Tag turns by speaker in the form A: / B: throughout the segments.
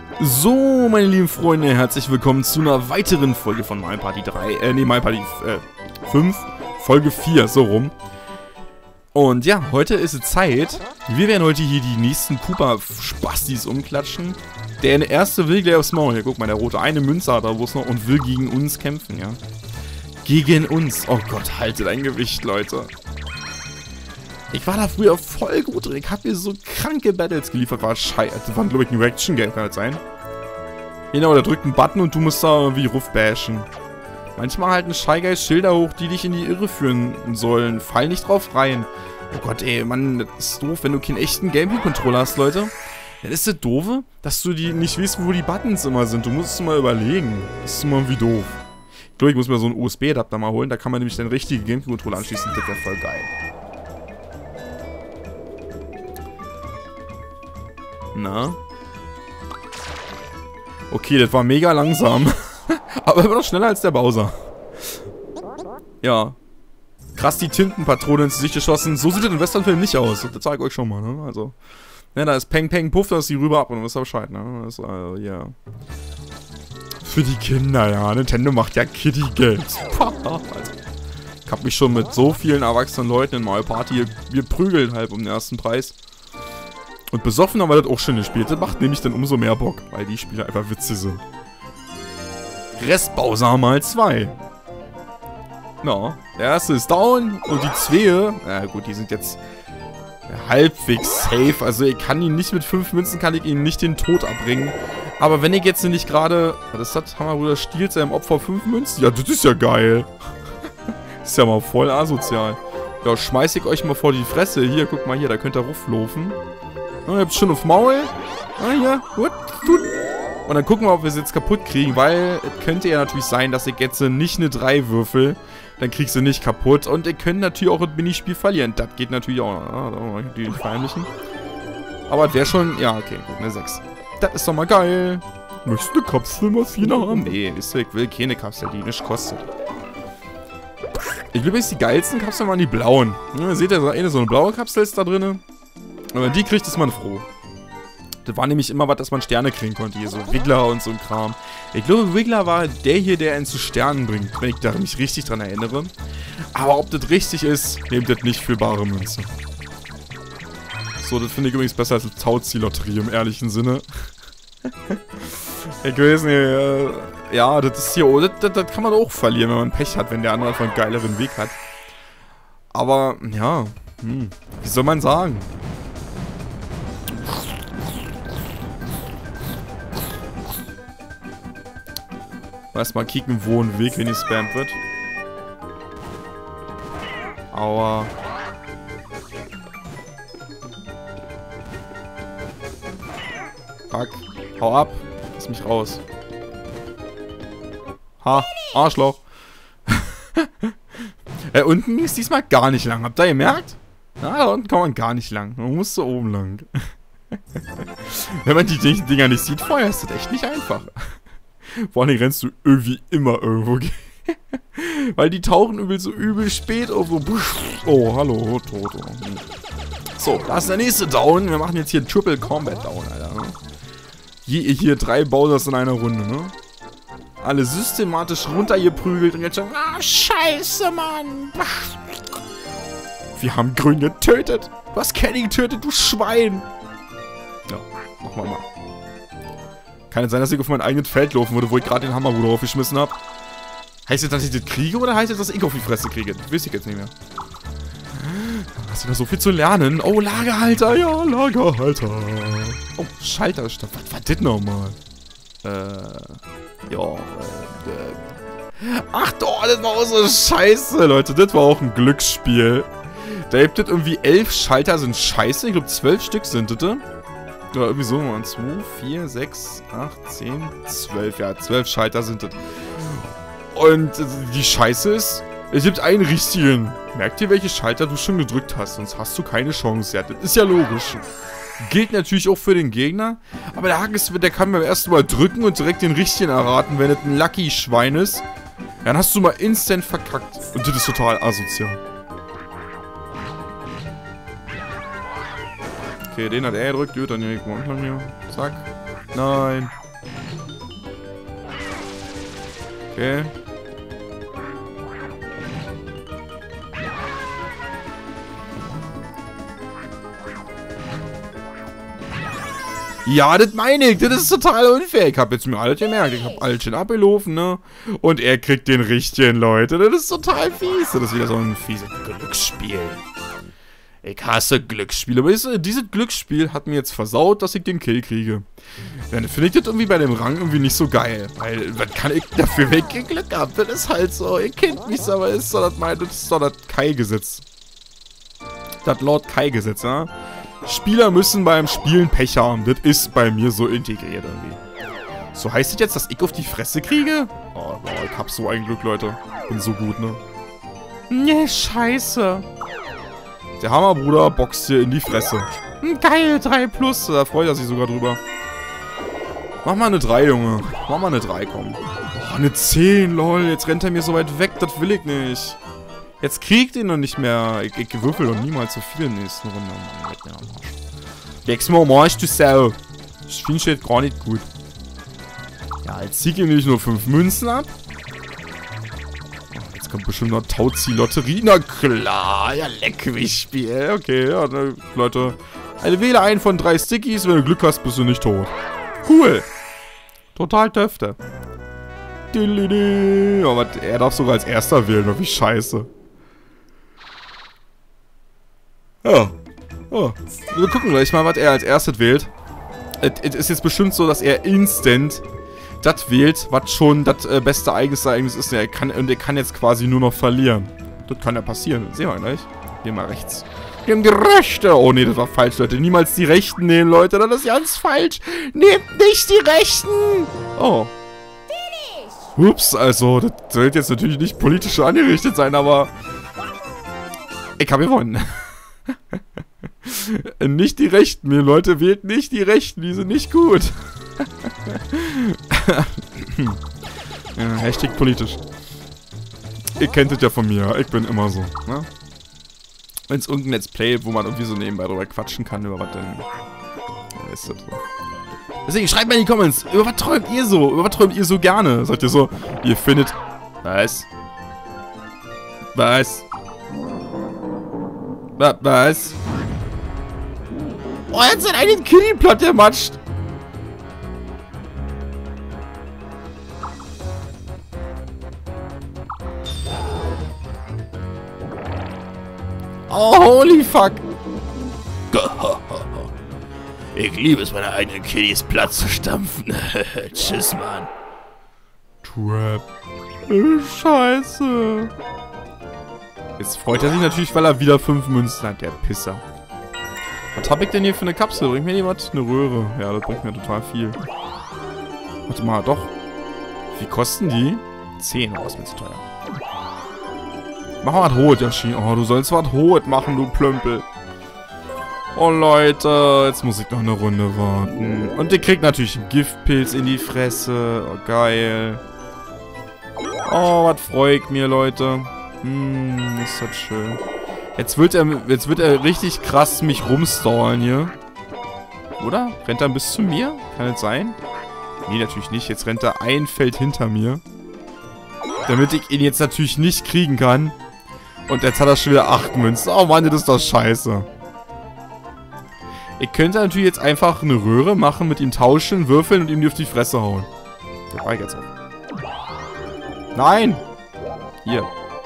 A: So, meine lieben Freunde, herzlich willkommen zu einer weiteren Folge von Mario Party 3, Mario Party 5, Folge 4, so rum. Und ja, heute ist es Zeit, wir werden heute hier die nächsten Koopa-Spastis umklatschen. Der erste will gleich aufs Maul, hier, guck mal, der rote, eine Münze hat er bloß noch und will gegen uns kämpfen, ja. Gegen uns, oh Gott, haltet ein Gewicht, Leute. Ich war da früher voll gut drin. Ich hab mir so kranke Battles geliefert. War scheiße. Das war, glaube ich, ein Reaction-Game, kann das sein? Genau, da drückt einen Button und du musst da irgendwie ruffbashen. Manchmal halten Shy Guys Schilder hoch, die dich in die Irre führen sollen. Fall nicht drauf rein. Oh Gott, ey, Mann, das ist doof, wenn du keinen echten Gameboy-Controller hast, Leute. Dann ist das doofe, dass du die nicht weißt, wo die Buttons immer sind. Du musst es mal überlegen. Das ist immer irgendwie doof. Ich glaube, ich muss mir so einen USB-Adapter mal holen. Da kann man nämlich den richtigen Gameboy-Controller anschließen. Das wäre voll geil. Na? Okay, das war mega langsam. Aber immer noch schneller als der Bowser. Ja. Krass, die Tintenpatrone ins Gesicht geschossen. So sieht das im Westernfilm nicht aus. Das zeige ich euch schon mal, ne? Also. Ne, da ist Peng Peng Puff, da ist die rüber ab und dann wisst ihr Bescheid, ne? Das ist, ja. Für die Kinder, ja. Nintendo macht ja Kiddie-Games. Also, ich hab mich schon mit so vielen erwachsenen Leuten in Mario Party geprügelt, halb um den ersten Preis. Und besoffen haben wir das auch schon gespielt. Das macht nämlich dann umso mehr Bock, weil die Spiele einfach witzig sind. Rest Bowser mal 2. Na, der erste ist down und die zwei, na gut, die sind jetzt halbwegs safe. Also ich kann ihn nicht mit 5 Münzen, kann ich ihn nicht den Tod abbringen. Aber wenn ich jetzt nicht gerade, was ist das? Hammerbruder stiehlt seinem Opfer 5 Münzen? Ja, das ist ja geil. Das ist ja mal voll asozial. Ja, schmeiß ich euch mal vor die Fresse. Hier, guck mal hier, da könnt ihr rauflaufen. Oh, ihr habt schon auf Maul. Ah, ja, gut. Und dann gucken wir, ob wir es jetzt kaputt kriegen, weil es könnte ja natürlich sein, dass ich jetzt nicht eine 3 würfel. Dann kriegst du nicht kaputt. Und ihr könnt natürlich auch das Minispiel verlieren. Das geht natürlich auch. Ah, die verheimlichen. Aber es wäre schon, ja, okay, gut, eine 6. Das ist doch mal geil. Möchtest du eine Kapselmaschine haben? Nee, wisst ihr, ich will keine Kapsel, die nichts kostet. Ich glaube, die geilsten Kapseln waren die blauen. Ja, seht ihr, so eine blaue Kapsel ist da drin. Wenn man die kriegt, ist man froh. Das war nämlich immer was, dass man Sterne kriegen konnte. Hier so Wiggler und so ein Kram. Ich glaube, Wiggler war der hier, der einen zu Sternen bringt, wenn ich da mich richtig dran erinnere. Aber ob das richtig ist, nehmt das nicht für bare Münze. So, das finde ich übrigens besser als eine Tauzieh-Lotterie im ehrlichen Sinne. Ich weiß nicht, ja, das ist hier, oh, das kann man auch verlieren, wenn man Pech hat, wenn der andere einfach einen geileren Weg hat. Aber, ja, wie soll man sagen? Erstmal kicken, wo ein Weg, wenn die spammt wird. Aua. Fuck. Hau ab. Lass mich raus. Ha. Arschloch. Unten ging es diesmal gar nicht lang. Habt ihr gemerkt? Na, da unten kann man gar nicht lang. Man muss so oben lang. Wenn man die Dinger nicht sieht vorher, ist das echt nicht einfach. Vor allem rennst du irgendwie immer irgendwo. Weil die tauchen so übel spät auf so. Oh, hallo, Toto. So, da ist der nächste Down. Wir machen jetzt hier Triple Combat Down, Alter. Ne? Hier 3 Bowsers in einer Runde, ne? Alle systematisch runtergeprügelt und jetzt schon. Ah, scheiße, Mann. Wir haben Grün getötet. Du hast Kenny getötet, du Schwein. Ja, machen wir mal. Kann es sein, dass ich auf mein eigenes Feld laufen würde, wo ich gerade den Hammerbruder aufgeschmissen habe? Heißt das, dass ich das kriege oder heißt das, dass ich auf die Fresse kriege? Das weiß ich jetzt nicht mehr. Hast du da so viel zu lernen? Oh, Lagerhalter, ja, Lagerhalter. Oh, Schalterstoff. Was war das nochmal? Ja, ach doch, das war auch so scheiße, Leute. Das war auch ein Glücksspiel. Da gibt es irgendwie 11 Schalter sind scheiße. Ich glaube, 12 Stück sind das. Ja, irgendwie so, 2, 4, 6, 8, 10, 12. Ja, 12 Schalter sind das. Und die Scheiße ist, es gibt einen richtigen. Merkt ihr, welche Schalter du schon gedrückt hast, sonst hast du keine Chance. Ja, das ist ja logisch. Gilt natürlich auch für den Gegner. Aber der Haken ist, der kann beim ersten Mal drücken und direkt den richtigen erraten, wenn es ein Lucky-Schwein ist. Dann hast du mal instant verkackt. Und das ist total asozial. Okay, den hat er gedrückt. Gut, dann nehme ich mal hier. Zack. Nein. Okay. Ja, das meine ich. Das ist total unfair. Ich hab jetzt mir alles gemerkt. Ich hab alles schon abgelaufen, ne? Und er kriegt den richtigen, Leute. Das ist total fies. Das ist wieder so ein fieses Glücksspiel. Ich hasse Glücksspiele. Aber dieses Glücksspiel hat mir jetzt versaut, dass ich den Kill kriege. Dann finde ich das irgendwie bei dem Rang irgendwie nicht so geil. Weil, was kann ich dafür, wenn ich Glück hab? Das ist halt so. Ihr kennt mich, aber das ist doch das Kai-Gesetz. Das Lord Kai-Gesetz, ja? Spieler müssen beim Spielen Pech haben. Das ist bei mir so integriert irgendwie. So heißt es jetzt, dass ich auf die Fresse kriege? Oh, ich hab so ein Glück, Leute. Bin so gut, ne? Nee, scheiße. Der Hammerbruder boxt hier in die Fresse. Geil, 3+. Da freut er sich sogar drüber. Mach mal eine 3, Junge. Mach mal eine 3, komm. Oh, eine 10, lol. Jetzt rennt er mir so weit weg. Das will ich nicht. Jetzt kriegt ihn noch nicht mehr. Ich würfel doch niemals so viel in der nächsten Runde. Mann, leck mir am Arsch. Leg's mir am Arsch, du Sau. Das finde ich jetzt gar nicht gut. Ja, jetzt zieh ich ihm nicht nur 5 Münzen ab. Oh, jetzt kommt bestimmt noch Tauzi-Lotterie. Na klar, ja, leck mich, Spiel. Okay, ja, ne, Leute. Also wähle einen von 3 Stickies. Wenn du Glück hast, bist du nicht tot. Cool. Total Töfte. Aber er darf sogar als erster wählen. Wie scheiße. Ja. Oh. Wir gucken gleich mal, was er als erstes wählt. Es ist jetzt bestimmt so, dass er instant das wählt, was schon das beste Ereignis ist. Er kann jetzt quasi nur noch verlieren. Das kann ja passieren. Das sehen wir gleich. Gehen wir rechts. Nehmen die Rechte. Oh nee, das war falsch, Leute. Niemals die Rechten nehmen, Leute. Das ist ganz falsch. Nehmt nicht die Rechten. Oh. Ups, also, das sollte jetzt natürlich nicht politisch angerichtet sein, aber ich habe gewonnen. Nicht die Rechten, mir Leute, wählt nicht die Rechten, die sind nicht gut. Ja, Hashtag politisch. Ihr kennt es ja von mir, ich bin immer so, ne? Wenn es irgendein Let's Play, wo man irgendwie so nebenbei drüber quatschen kann, über was dann ist das so. Deswegen schreibt mal in die Comments, über was träumt ihr so? Über was träumt ihr so gerne? Sagt ihr so, ihr findet... Was? Was? Was? Oh, jetzt hat einen Kitty platt gematscht. Oh, holy fuck. Ich liebe es, meine eigenen Kittys platt zu stampfen. Tschüss, Mann. Trap. Scheiße. Jetzt freut er sich natürlich, weil er wieder 5 Münzen hat, der Pisser. Was hab ich denn hier für eine Kapsel? Bringt mir jemand eine Röhre? Ja, das bringt mir total viel. Warte mal, doch. Wie kosten die? 10, oh, ist mir zu teuer. Mach mal was Hot, Yoshi. Oh, du sollst was Hot machen, du Plömpel. Oh, Leute. Jetzt muss ich noch eine Runde warten. Und ihr kriegt natürlich einen Giftpilz in die Fresse. Oh, geil. Oh, was freue ich mir, Leute. Ist das schön. Jetzt wird er richtig krass mich rumstallen hier. Oder? Rennt er bis zu mir? Kann das sein? Nee, natürlich nicht. Jetzt rennt er ein Feld hinter mir. Damit ich ihn jetzt natürlich nicht kriegen kann. Und jetzt hat er schon wieder 8 Münzen. Oh Mann, das ist doch scheiße. Ich könnte natürlich jetzt einfach eine Röhre machen, mit ihm tauschen, würfeln und ihm die auf die Fresse hauen. Der war jetzt auch. Nein! Hier.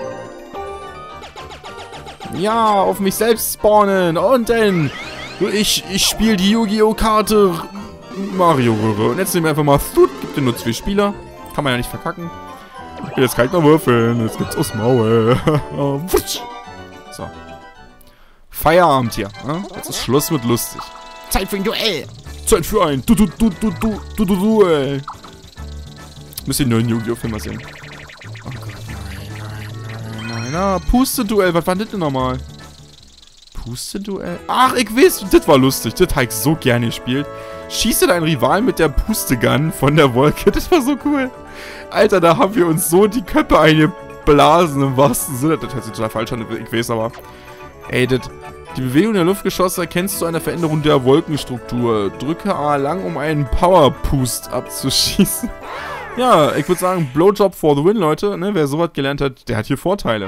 A: Ja, auf mich selbst spawnen. Und dann... Ich spiele die Yu-Gi-Oh! Karte Mario-Röhre. Und jetzt nehmen wir einfach mal... Gibt ja nur 2 Spieler. Kann man ja nicht verkacken. Jetzt kann ich noch würfeln. Jetzt gibt's aus Maul. So. Feierabend hier. Ne? Jetzt ist Schluss mit lustig. Zeit für ein Duell. Zeit für ein Duell. Müsst ihr den neuen Yu-Gi-Oh! Film mal sehen. Oh Gott, nein. Ah, Puste-Duell. Was war das denn nochmal? Puste-Duell? Ach, ich weiß. Das war lustig. Das habe ich so gerne gespielt. Schieße deinen Rivalen mit der Puste-Gun von der Wolke. Das war so cool. Alter, da haben wir uns so die Köpfe eingeblasen im wahrsten Sinne. Das hört sich total falsch an, ich weiß aber. Ey, das Die Bewegung der Luftgeschosse erkennst du eine Veränderung der Wolkenstruktur. Drücke A lang, um einen Power-Boost abzuschießen. Ja, ich würde sagen, Blowjob for the win, Leute. Ne, wer sowas gelernt hat, der hat hier Vorteile.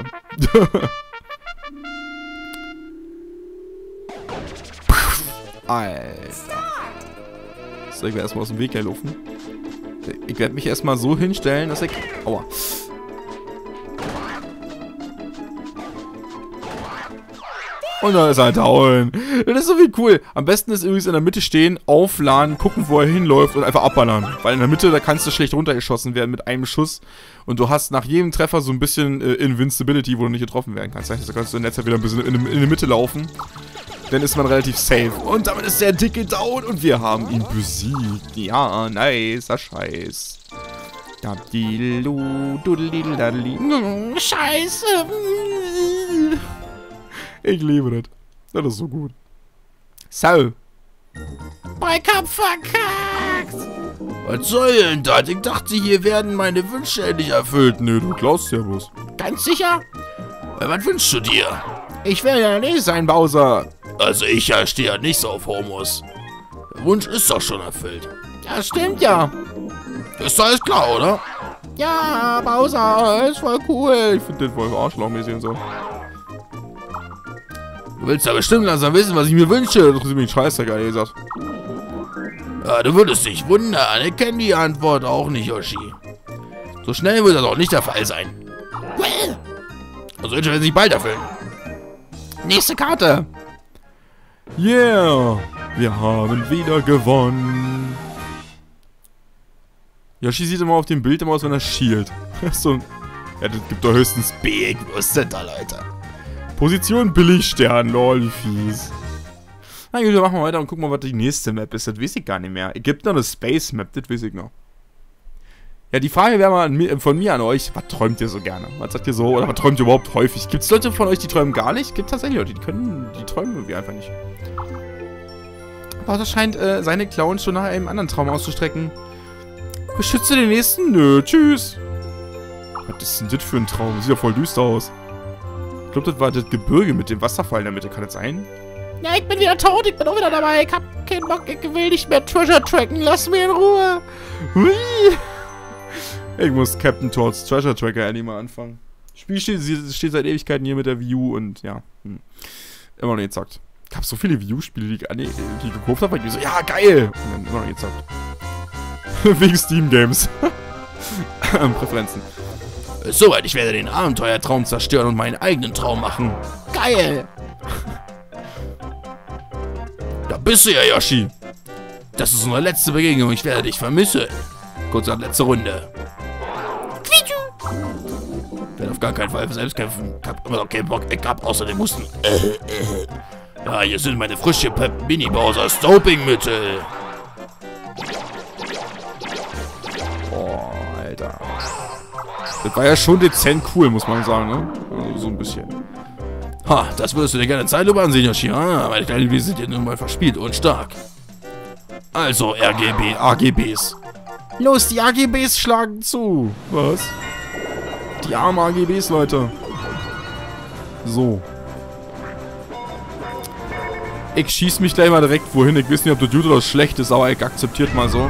A: Alter. So, ich werde erstmal aus dem Weg laufen. Ich werde mich erstmal so hinstellen, dass ich... Aua. Und dann ist er down. Das ist so wie cool. Am besten ist übrigens in der Mitte stehen, aufladen, gucken, wo er hinläuft und einfach abballern. Weil in der Mitte, da kannst du schlecht runtergeschossen werden mit einem Schuss. Und du hast nach jedem Treffer so ein bisschen Invincibility, wo du nicht getroffen werden kannst. Das heißt, da kannst du in der Zeit wieder ein bisschen in die Mitte laufen. Dann ist man relativ safe. Und damit ist der Dicke down und wir haben ihn besiegt. Ja, nicer Scheiß. Scheiße. Ich liebe das. Das ist so gut. So. Beikampf verkackt. Was soll denn das? Ich dachte, hier werden meine Wünsche endlich erfüllt. Nö, du klaust ja bloß. Ganz sicher? Was wünschst du dir? Ich will ja nicht sein, Bowser. Also ich stehe ja nicht so auf Homos. Der Wunsch ist doch schon erfüllt. Ja, stimmt ja. Ist doch alles klar, oder? Ja, Bowser, ist voll cool. Ich finde den voll arschlochmäßig und so. Du willst ja bestimmt langsam wissen, was ich mir wünsche. Das ist mir scheiße, geil gesagt. Ja, du würdest dich wundern. Ich kenne die Antwort auch nicht, Yoshi. So schnell wird das auch nicht der Fall sein. Also Wünsche werden sich bald erfüllen. Nächste Karte. Yeah. Wir haben wieder gewonnen. Yoshi sieht immer auf dem Bild immer aus, wenn er schielt. So, ja, das gibt doch höchstens B. Was ist denn da, Leute? Position Billigstern, lol, wie fies. Na gut, dann machen wir weiter und gucken mal, was die nächste Map ist. Das weiß ich gar nicht mehr. Es gibt noch eine Space Map, das weiß ich noch. Ja, die Frage wäre mal von mir an euch, was träumt ihr so gerne? Was sagt ihr so, oder was träumt ihr überhaupt häufig? Gibt es Leute von euch, die träumen gar nicht? Gibt tatsächlich Leute, die träumen irgendwie einfach nicht. Aber das scheint seine Clowns schon nach einem anderen Traum auszustrecken. Beschütze den nächsten? Nö, tschüss. Was ist denn das für ein Traum? Sieht ja voll düster aus. Ich glaube, das war das Gebirge mit dem Wasserfall in der Mitte. Kann das sein? Ja, ich bin wieder tot. Ich bin auch wieder dabei. Ich hab keinen Bock. Ich will nicht mehr Treasure tracken. Lass mich in Ruhe. Hui. Ich muss Captain Toads Treasure Tracker endlich mal anfangen. Das Spiel steht seit Ewigkeiten hier mit der Wii U und ja. Immer noch nicht gezockt. Ich habe so viele Wii U-Spiele, die ich gekauft habe, weil ich so, ja, geil. Und dann immer noch nicht gezockt. Wegen Steam Games. Präferenzen. Soweit, ich werde den Abenteuertraum zerstören und meinen eigenen Traum machen. Geil! Da bist du ja, Yoshi. Das ist unsere letzte Begegnung. Ich werde dich vermissen. Kurz ab letzte Runde. Ich werde auf gar keinen Fall selbst kämpfen. Ich hab immer noch keinen Bock. Ich hab außerdem Husten. Ja, hier sind meine frische Mini-Bowsers Dopingmittel. Oh, Alter. Das war ja schon dezent cool, muss man sagen, ne? Also so ein bisschen. Ha, das würdest du dir gerne Zeitlupe ansehen, Yoshi. Ah, meine kleinen Wesen sind ja nun mal verspielt und stark. Also, AGBs. Los, die AGBs schlagen zu. Was? Die armen AGBs, Leute. So. Ich schieß mich gleich mal direkt wohin. Ich weiß nicht, ob das gut oder schlecht ist, aber ich akzeptiert mal so.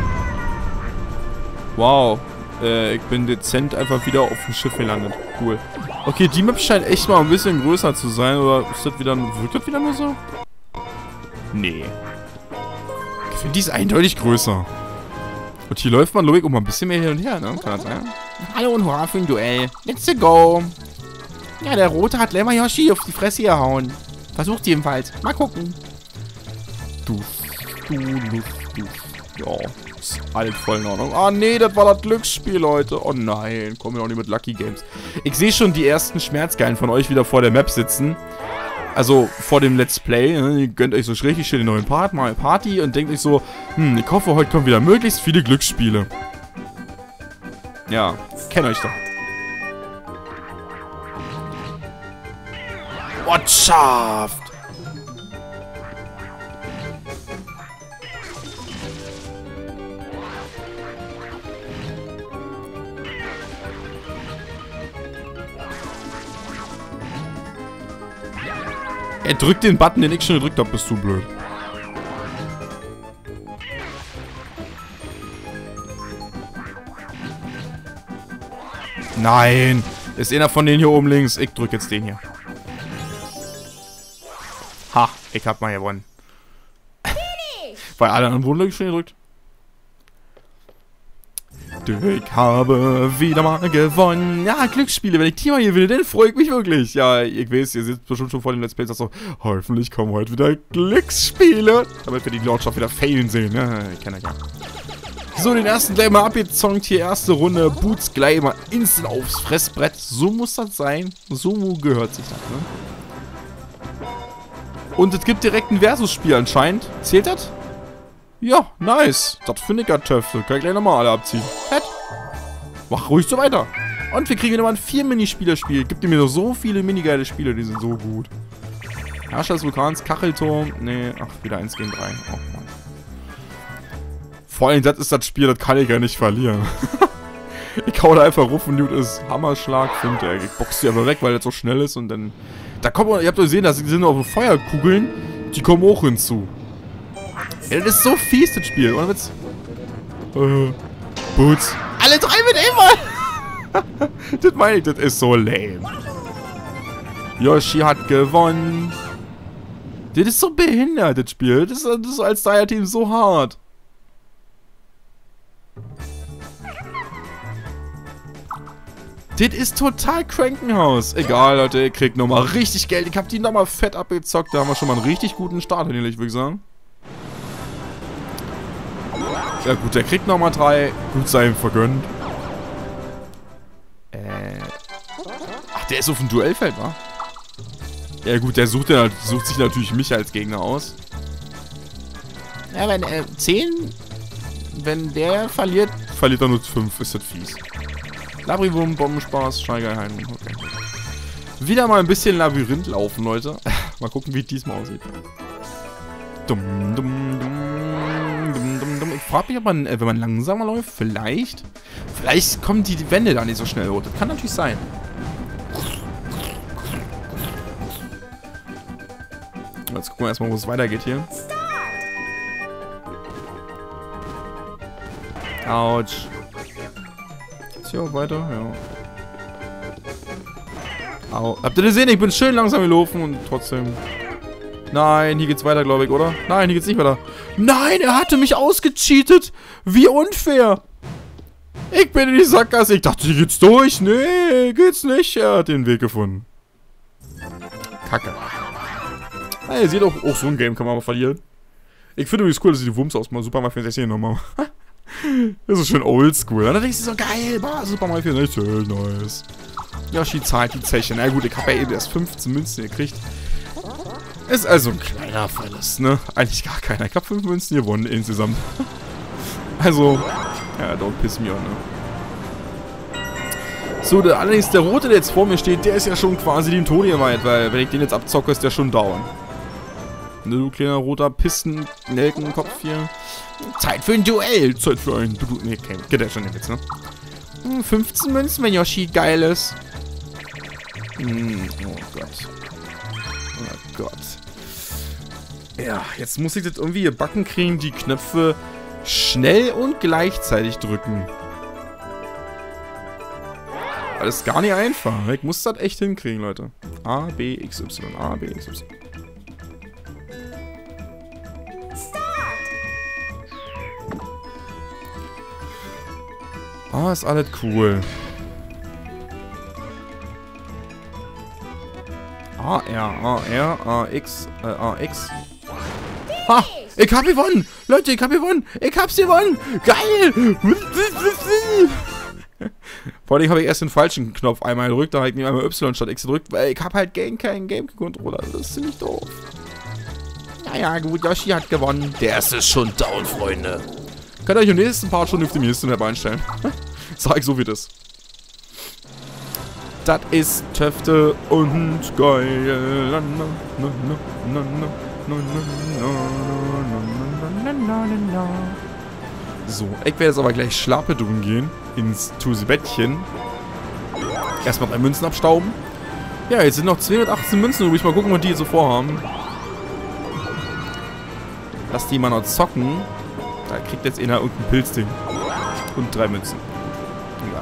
A: Wow. Ich bin dezent einfach wieder auf dem Schiff gelandet. Cool. Okay, die Map scheint echt mal ein bisschen größer zu sein. Oder ist das wieder, wirkt das wieder nur so? Nee. Ich finde, die ist eindeutig größer. Und hier läuft man, Logik, auch mal ein bisschen mehr hin und her, ne? Kann das sein? Hallo und hurra für ein Duell. Let's go. Ja, der Rote hat Lemma Yoshi auf die Fresse gehauen. Versucht jedenfalls. Mal gucken. Du. Ja, ist alles voll in Ordnung. Ah, nee, das war das Glücksspiel, Leute. Oh nein, kommen wir auch nicht mit Lucky Games. Ich sehe schon die ersten Schmerzgeilen von euch wieder vor der Map sitzen. Also, vor dem Let's Play. Ne? Ihr gönnt euch so richtig schön den neuen Part, mal Party und denkt euch so, ich hoffe, heute kommen wieder möglichst viele Glücksspiele. Ja, kennt euch doch. Ortschaft! Er drückt den Button, den ich schon gedrückt habe, bist du blöd. Nein! Ist einer von denen hier oben links. Ich drück jetzt den hier. Ha, ich hab mal gewonnen. Weil alle anderen wurden schon gedrückt. Ich habe wieder mal gewonnen. Ja, Glücksspiele. Wenn ich die mal hier will, dann freue ich mich wirklich. Ja, ich weiß, ihr sitzt bestimmt schon vor dem Let's Play und sagt so, hoffentlich kommen heute wieder Glücksspiele. Damit wir die Launcher wieder failen sehen. Ja, ich kenne ja. So, den ersten gleich mal abgezonkt. Hier erste Runde. Boots gleich mal instant aufs Fressbrett. So muss das sein. So gehört sich das, ne? Und es gibt direkt ein Versus-Spiel anscheinend. Zählt das? Ja, nice. Das finde ich ja Töpfe. Kann ich gleich nochmal alle abziehen. Fett. Mach ruhig so weiter. Und wir kriegen nochmal ein 4-Minispieler-Spiel. Gibt mir noch so viele minigeile Spiele, die sind so gut. Herrscher des Vulkans, Kachelturm. Nee, ach, wieder 1 gegen 3. Oh Mann. Vor allem, das ist das Spiel, das kann ich ja nicht verlieren. Ich hau da einfach ruf und gut ist. Hammerschlag, finde ich. Ich boxe die aber weg, weil das so schnell ist und dann... Da kommt man, ihr habt doch gesehen, das sind auch Feuerkugeln. Die kommen auch hinzu. Ja, das ist so fies, das Spiel. Oder Witz? Boots. Alle 3 mit einmal! Das meine ich, das ist so lame. Yoshi hat gewonnen. Das ist so behindert, das Spiel. Das ist als Dreier-Team so hart. Das ist total Krankenhaus. Egal, Leute, ihr kriegt nochmal richtig Geld. Ich hab die nochmal fett abgezockt. Da haben wir schon mal einen richtig guten Start hingelegt, würde ich sagen. Ja gut, der kriegt nochmal 3. Gut sei ihm vergönnt. Ach, der ist auf dem Duellfeld, wa? Ja gut, der sucht sich natürlich mich als Gegner aus. Ja, wenn 10... Wenn der verliert er nur 5. Ist das fies. Labribum, Bombenspaß, Steigerheim. Okay. Wieder mal ein bisschen Labyrinth laufen, Leute. Mal gucken, wie es diesmal aussieht. Ich frage mich, ob man, wenn man langsamer läuft, vielleicht kommen die Wände da nicht so schnell hoch. Das kann natürlich sein. Jetzt gucken wir erstmal, wo es weitergeht hier. Autsch. Ist hier auch weiter? Ja. Au. Habt ihr das gesehen? Ich bin schön langsam gelaufen und trotzdem... Nein, hier geht's weiter, glaube ich, oder? Nein, hier geht's nicht weiter. Nein, er hatte mich ausgecheatet. Wie unfair. Ich bin in die Sackgasse. Ich dachte, hier geht's durch. Nee, geht's nicht. Er hat den Weg gefunden. Kacke. Ah, ihr seht auch so ein Game kann man mal verlieren. Ich finde übrigens cool, dass sie die Wumms aus Super Mario 64 nochmal. Das ist schön oldschool. Und dann denkst du so, geil, Super Mario 64, nice. Yoshi zahlt die Zeche. Na gut, ich habe ja eben erst 15 Münzen gekriegt. Ist also ein kleiner Verlust, ne? Eigentlich gar keiner. Ich habe 5 Münzen gewonnen insgesamt. Also, ja, don't piss me on, ne? So, allerdings der Rote, der jetzt vor mir steht, der ist ja schon quasi dem Tode geweiht, weil wenn ich den jetzt abzocke, ist der schon down. Ne, du kleiner roter Pisten-Nelkenkopf hier. Zeit für ein Duell! Zeit für ein Duell. Ne, geht ja schon jetzt, ne? 15 Münzen, wenn Yoshi geil ist. Oh Gott. Oh Gott. Ja, jetzt muss ich das irgendwie gebacken kriegen, die Knöpfe schnell und gleichzeitig drücken. Das ist gar nicht einfach. Ich muss das echt hinkriegen, Leute. A, B, X, Y. A, B, X, Y. Ah, ist alles cool. A, R, A, R, A, X, A, X. Ha! Ich hab gewonnen! Leute, ich hab gewonnen! Ich hab's gewonnen! Geil! Vor allem habe ich erst den falschen Knopf einmal gedrückt, da habe ich nicht einmal Y statt X gedrückt, weil ich habe halt keinen Game-Controller. Das ist ziemlich doof. Naja, gut, Yoshi hat gewonnen. Der erste ist schon down, Freunde. Könnt ihr euch im nächsten Part schon auf die nächste Map einstellen. Sag ich so wie das. Das ist Töfte und geil. So, ich werde jetzt aber gleich Schlapedum gehen. Ins Bettchen. Erstmal 3 Münzen abstauben. Ja, jetzt sind noch 218 Münzen übrig. Mal gucken, was die so vorhaben. Lass die mal noch zocken. Da kriegt jetzt einer irgendein Pilzding. Und 3 Münzen. Ja.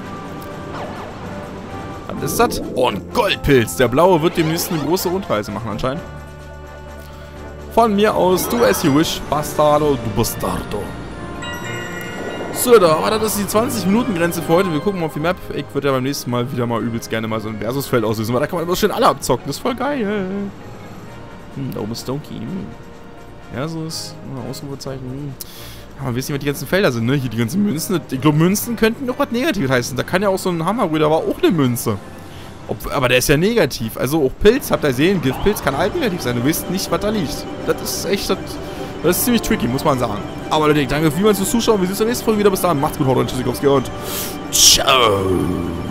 A: Was ist das? Oh, ein Goldpilz. Der blaue wird demnächst eine große Rundreise machen anscheinend. Von mir aus, du as you wish, Bastardo, du Bastardo. So, da war das die 20-Minuten-Grenze für heute. Wir gucken mal auf die Map. Ich würde ja beim nächsten Mal wieder mal übelst gerne mal so ein Versusfeld auslösen, weil da kann man immer schön alle abzocken. Das ist voll geil. Da oben ist Donkey. Versus, Ausrufezeichen. Ja, man weiß nicht, was die ganzen Felder sind, ne? Hier die ganzen Münzen. Ich glaube, Münzen könnten noch was Negatives heißen. Da kann ja auch so ein Hammer, da war auch eine Münze. Aber der ist ja negativ. Also auch Pilz, habt ihr gesehen, Giftpilz kann halt negativ sein. Du weißt nicht, was da liegt. Das ist echt, das ist ziemlich tricky, muss man sagen. Aber Leute, danke vielmals fürs Zuschauen. Wir sehen uns in der nächsten Folge wieder. Bis dahin, macht's gut, haut rein, Tschüssikowski und ciao.